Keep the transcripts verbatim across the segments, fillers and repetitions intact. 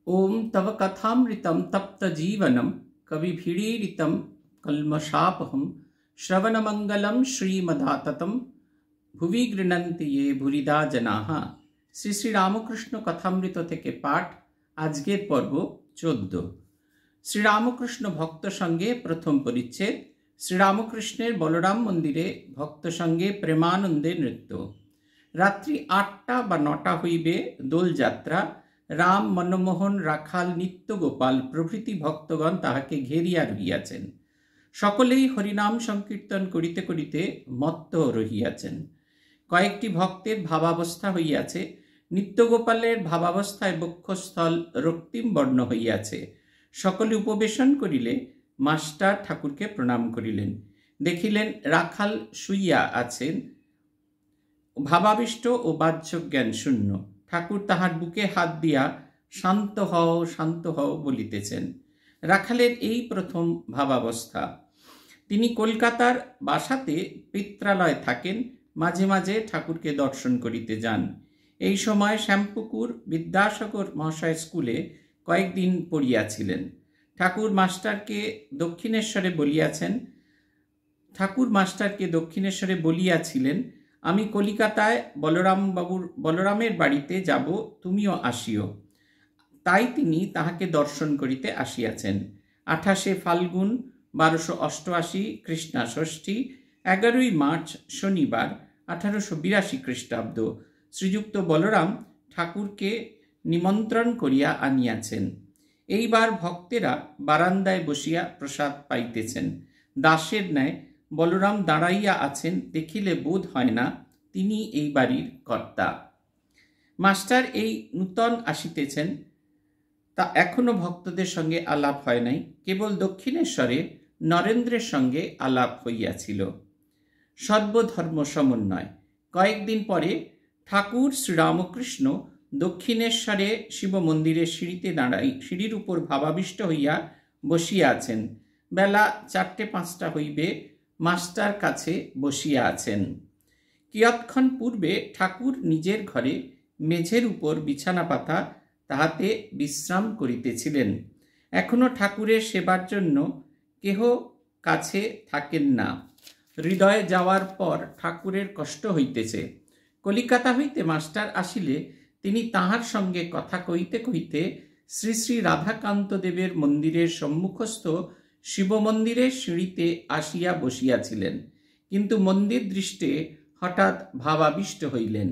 ओम तव कथामृतं तप्तजीवनं कविभिरीडितं कल्मषापहं श्रवणमंगलं श्रीमदाततं भुवि गृह्णन्ति ये भूरिदा जनाः। শ্রী শ্রী রামকৃষ্ণ কথামৃত থেকে পাঠ। আজকের পর্ব চোদ্দ। শ্রীরামকৃষ্ণ ভক্ত সঙ্গে প্রথম পরিচ্ছেদ। শ্রীরামকৃষ্ণের বলরাম মন্দিরে ভক্ত সঙ্গে প্রেমানন্দে নৃত্য। রাত্রি আটটা বা নটা হইবে দোলযাত্রা। রাম, মনমোহন, রাখাল, নিত্যগোপাল প্রভৃতি ভক্তগণ তাহাকে ঘেরিয়া রহিয়াছেন। সকলেই হরিনাম সংকীর্তন করিতে করিতে মত্ত রহিয়াছেন। কয়েকটি ভক্তের ভাবাবস্থা হইয়াছে। নিত্যগোপালের ভাবাবস্থায় বক্ষস্থল রক্তিম বর্ণ হইয়াছে। সকলে উপবেশন করিলে মাস্টার ঠাকুরকে প্রণাম করিলেন। দেখিলেন রাখাল শুইয়া আছেন, ভাবাবিষ্ট ও বাহ্য জ্ঞান শূন্য। ঠাকুর তাহার বুকে হাত দিয়া শান্ত হও শান্ত হও বলিতেছেন। রাখালের এই প্রথম ভাবাবস্থা। তিনি কলকাতার বাসাতে পিত্রালয়ে থাকেন, মাঝে মাঝে ঠাকুরকে দর্শন করিতে যান। এই সময় শ্যামপুকুর বিদ্যাসাগর মহাশয় স্কুলে কয়েকদিন পড়িয়াছিলেন। ঠাকুর মাস্টারকে দক্ষিণেশ্বরে বলিয়াছেন ঠাকুর মাস্টারকে দক্ষিণেশ্বরে বলিয়াছিলেন, আমি কলিকাতায় বলরাম বাবুর বলরামের বাড়িতে যাব, তুমিও আসিও। তাই তিনি তাহাকে দর্শন করিতে আসিয়াছেন। আঠাশে ফাল্গুন বারোশো অষ্টআশি কৃষ্ণা ষষ্ঠী, এগারোই মার্চ শনিবার আঠারোশো বিরাশি খ্রিস্টাব্দ। শ্রীযুক্ত বলরাম ঠাকুরকে নিমন্ত্রণ করিয়া আনিয়াছেন। এইবার ভক্তেরা বারান্দায় বসিয়া প্রসাদ পাইতেছেন। দাসের ন্যায় বলরাম দাঁড়াইয়া আছেন, দেখিলে বোধ হয় না তিনি এই বাড়ির কর্তা। মাস্টার এই নূতন আসিতেছেন, তা এখনো ভক্তদের সঙ্গে আলাপ হয় নাই। কেবল দক্ষিণেশ্বরে নরেন্দ্রের সঙ্গে আলাপ হইয়াছিল। সর্বধর্ম সমন্বয়। কয়েকদিন পরে ঠাকুর শ্রীরামকৃষ্ণ দক্ষিণেশ্বরে শিব মন্দিরের সিঁড়িতে দাঁড়াই সিঁড়ির উপর ভাবাবিষ্ট হইয়া বসিয়া আছেন। বেলা চারটে পাঁচটা হইবে, মাস্টার কাছে বসিয়া আছেন। কিয়ৎক্ষণ পূর্বে ঠাকুর নিজের ঘরে মেঝের উপর বিছানা পাতা তাহাতে বিশ্রাম করিতেছিলেন। এখনো ঠাকুরের সেবার জন্য কেহ কাছে থাকেন না। হৃদয়ে যাওয়ার পর ঠাকুরের কষ্ট হইতেছে। কলিকাতা হইতে মাস্টার আসিলে তিনি তাহার সঙ্গে কথা কইতে কইতে শ্রী শ্রী রাধাকান্ত দেবের মন্দিরের সম্মুখস্থ শিব মন্দিরের সিঁড়িতে আসিয়া বসিয়াছিলেন, কিন্তু মন্দির দৃষ্টে হঠাৎ ভাবাবিষ্ট হইলেন।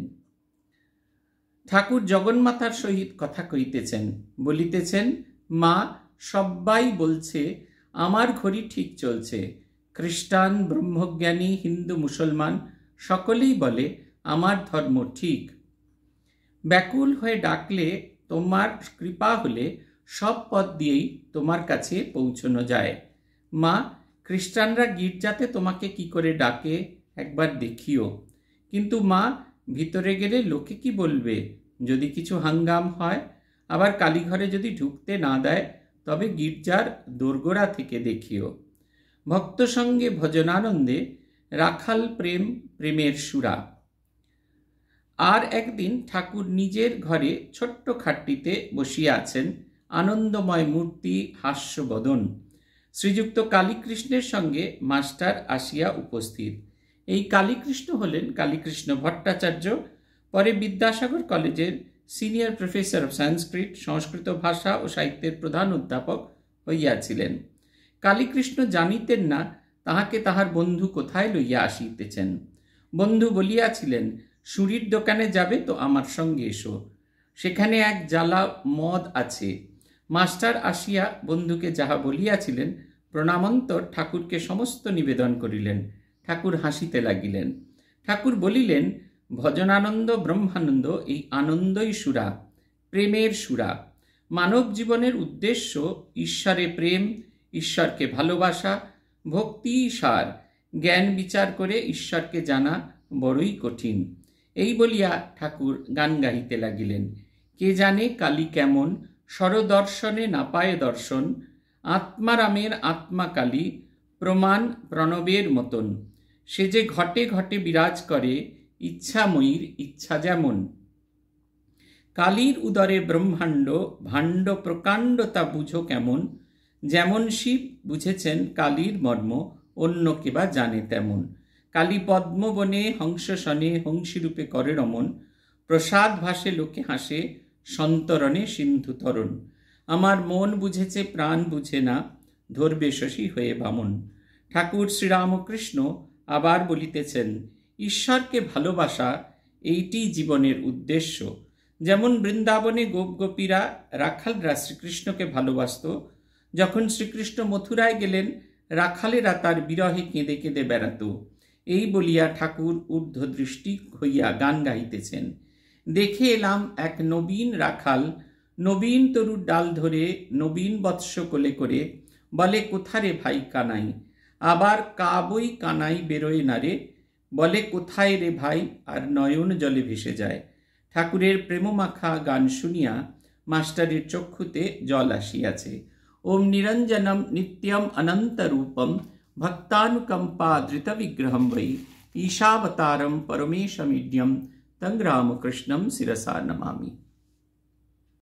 ঠাকুর জগন্মাতার সহিত কথা কইতেছেন, বলিতেছেন, মা, সবাই বলছে আমার ঘড়ি ঠিক চলছে। খ্রিস্টান, ব্রহ্মজ্ঞানী, হিন্দু, মুসলমান সকলেই বলে আমার ধর্ম ঠিক। ব্যাকুল হয়ে ডাকলে, তোমার কৃপা হলে সব পথ দিয়েই তোমার কাছে পৌঁছানো যায়। মা, খ্রিস্টানরা গির্জাতে তোমাকে কি করে ডাকে একবার দেখিও। কিন্তু মা, ভিতরে গেলে লোকে কি বলবে? যদি কিছু হাঙ্গাম হয়, আবার কালীঘরে যদি ঢুকতে না দেয়, তবে গির্জার দোরগোড়া থেকে দেখিও। ভক্ত সঙ্গে ভজনানন্দে রাখাল প্রেম প্রেমের সুরা। আর একদিন ঠাকুর নিজের ঘরে ছোট্ট খাটটিতে বসিয়া আছেন, আনন্দময় মূর্তি, হাস্যবদন। শ্রীযুক্ত কালীকৃষ্ণের সঙ্গে মাস্টার আসিয়া উপস্থিত। এই কালীকৃষ্ণ হলেন কালীকৃষ্ণ ভট্টাচার্য, পরে বিদ্যাসাগর কলেজের senior professor of Sanskrit Sanskrit ভাষা ও সাহিত্যের প্রধান অধ্যাপক হইয়াছিলেন। কালীকৃষ্ণ জানিতেন না তাহাকে তাহার বন্ধু কোথায় লইয়া আসিতেছেন। বন্ধু বলিয়াছিলেন, সুরির দোকানে যাবে তো আমার সঙ্গে এসো, সেখানে এক জ্বালা মদ আছে। মাস্টার আসিয়া বন্ধুকে যাহা বলিয়াছিলেন প্রণামন্তর ঠাকুরকে সমস্ত নিবেদন করিলেন। ঠাকুর হাসিতে লাগিলেন। ঠাকুর বলিলেন, ভজনানন্দ ব্রহ্মানন্দ, এই আনন্দই সুরা, প্রেমের সুরা। মানব জীবনের উদ্দেশ্য ঈশ্বরে প্রেম, ঈশ্বরকে ভালোবাসা, ভক্তি সার। জ্ঞান বিচার করে ঈশ্বরকে জানা বড়ই কঠিন। এই বলিয়া ঠাকুর গান গাহিতে লাগিলেন। কে জানে কালী কেমন, স্বরদর্শনে না পায় দর্শন। আত্মারামের আত্মা কালী, প্রমাণ প্রণবের মতন। সে যে ঘটে ঘটে বিরাজ করে, ইচ্ছাময়ীর ইচ্ছা যেমন। কালীর উদরে ব্রহ্মাণ্ড ভাণ্ড প্রকাণ্ড তা বুঝো কেমন, যেমন শিব বুঝেছেন কালীর মর্ম, অন্য কে বা জানে তেমন। কালী পদ্মবনে হংস সনে হংসীরূপে করে রমন, প্রসাদ ভাসে লোকে হাসে সন্তরণে সিন্ধু তরণ। আমার মন বুঝেছে প্রাণ বুঝে না, ধরবে শশী হয়ে বামন। ঠাকুর শ্রীরামকৃষ্ণ আবার বলিতেছেন, ঈশ্বরকে ভালোবাসা এইটি জীবনের উদ্দেশ্য। যেমন বৃন্দাবনে গোপ গোপীরা রাখালরা শ্রীকৃষ্ণকে ভালোবাসত, যখন শ্রীকৃষ্ণ মথুরায় গেলেন রাখালেরা তার বিরহে কেঁদে কেঁদে বেড়াত। এই বলিয়া ঠাকুর ঊর্ধ্ব দৃষ্টি হইয়া গান গাইতেছেন। দেখে এলাম এক নবীন রাখাল, নবীন তরুর ডাল ধরে নবীন বৎস কোলে করে, বলে কোথারে ভাই কানাই, আবার কাবই কানাই বেরোয় না রে, বলে কোথায় রে ভাই, আর নয়ন জলে ভেসে যায়। ঠাকুরের প্রেমমাখা গান শুনিয়া মাস্টারের চক্ষুতে জল আসিয়াছে। ওম নিরঞ্জনম নিত্যম অনন্তরূপম ভক্তানুকম্পা ধৃত বিগ্রহম বৈ ঈশাবতারম পরমেশমিড্যম তং রামকৃষ্ণম শিরসা নমামি।